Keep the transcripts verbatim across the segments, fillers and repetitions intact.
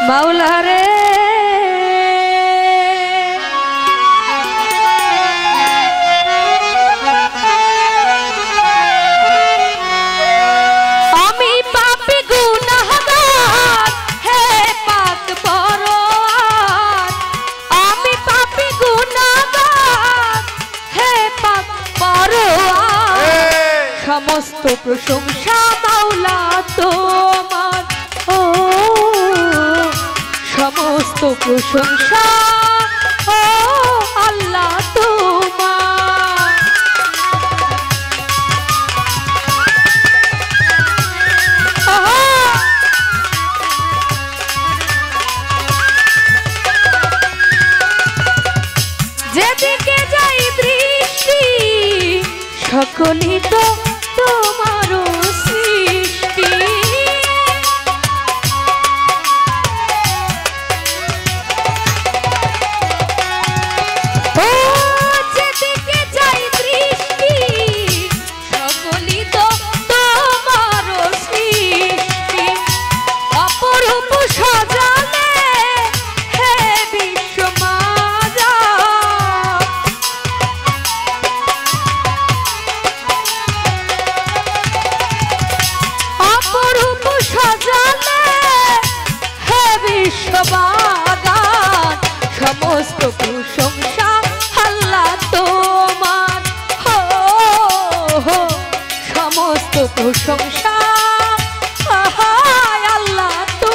মাওলা রে আমি পাপী গুনাহগার হে পাক পরওয়ার আমি পাপী গুনাহগার হে পাক পরওয়ার সমস্ত প্রশংসা মাওলা তোমার ও সমস্ত প্রশংসা ও আল্লাহ তোমার যেদিকে যাই দৃষ্টি সকলই তো তোমার সৃষ্টি সমস্ত প্রশংসা আল্লাহ তোমার হো হো সমস্ত প্রশংসা আল্লাহ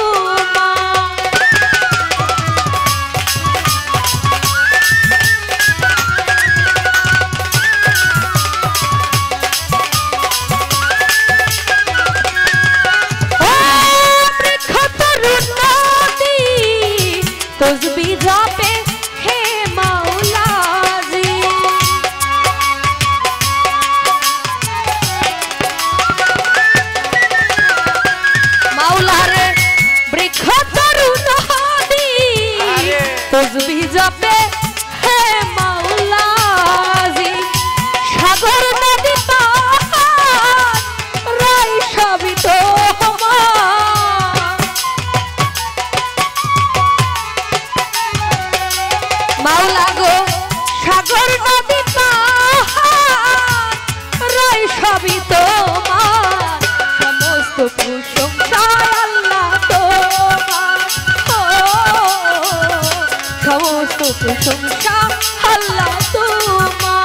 তসবি জপে হে মাওলাজি মাওলা রে বৃক্ষ তরুণ নদী তসবি জপে হে মাওলাজি সাগর নদী পাহাড় রাই সবই তো মাওলা গো সাগর নদী পাহাড় রাই সবই তোমার সমস্ত প্রশংসা আল্লাহ তোমার সমস্ত প্রশংসা আল্লাহ তোমার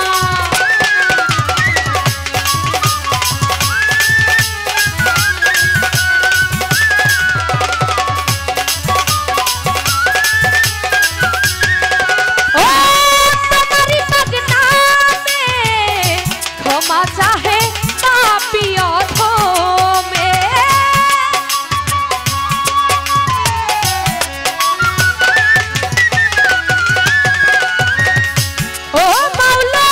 चाहे पापी अधमे ओ मौला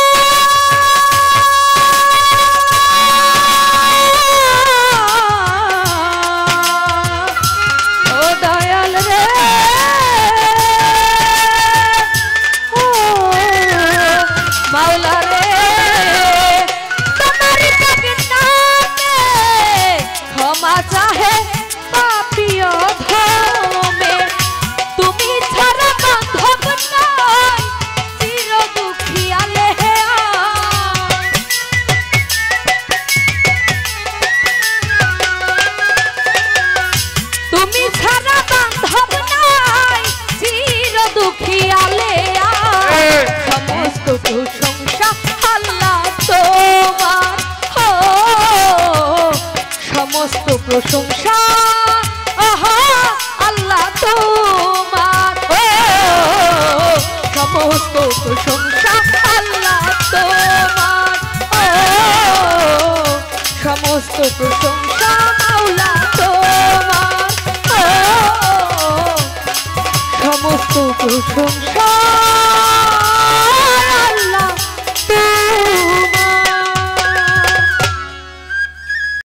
ओ दयाल रे ओ मौला रे चाहे पापी अधमे তুমি ছাড়া বান্ধব নাই চির দুঃখিয়ালে তুমি ছাড়া বান্ধব নাই চির দুঃখিয়ালে সমস্ত প্রশংসা আল্লাহ তোমার সমস্ত প্রশংসা আল্লাহ তোমার সমস্ত প্রশংসা আল্লাহ তোমার সমস্ত প্রশংসা মাওলা তোমার সমস্ত প্রশংসা